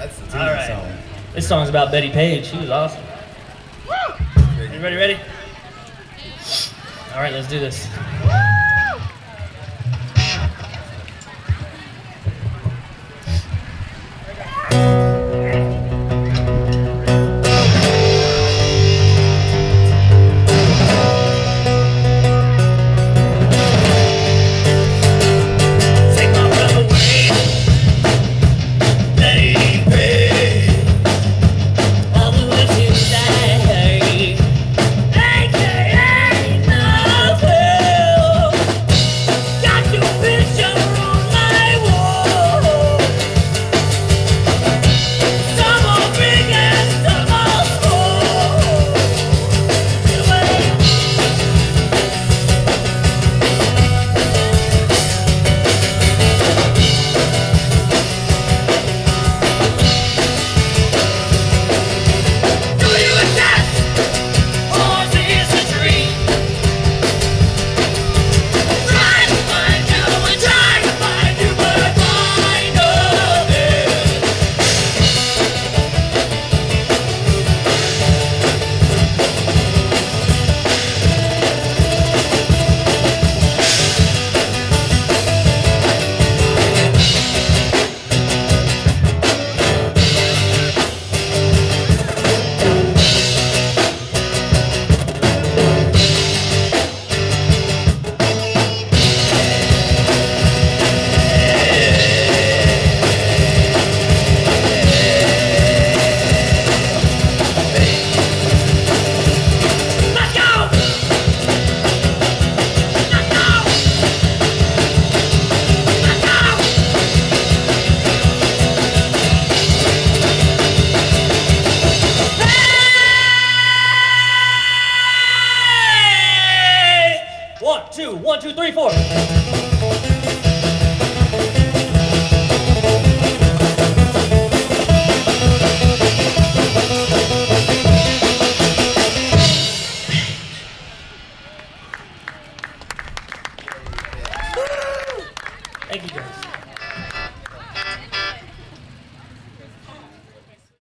That's the All tuning right. song. This song's about Bettie Page. She was awesome. Everybody ready? All right, let's do this. One, two, three, four. Thank you, guys.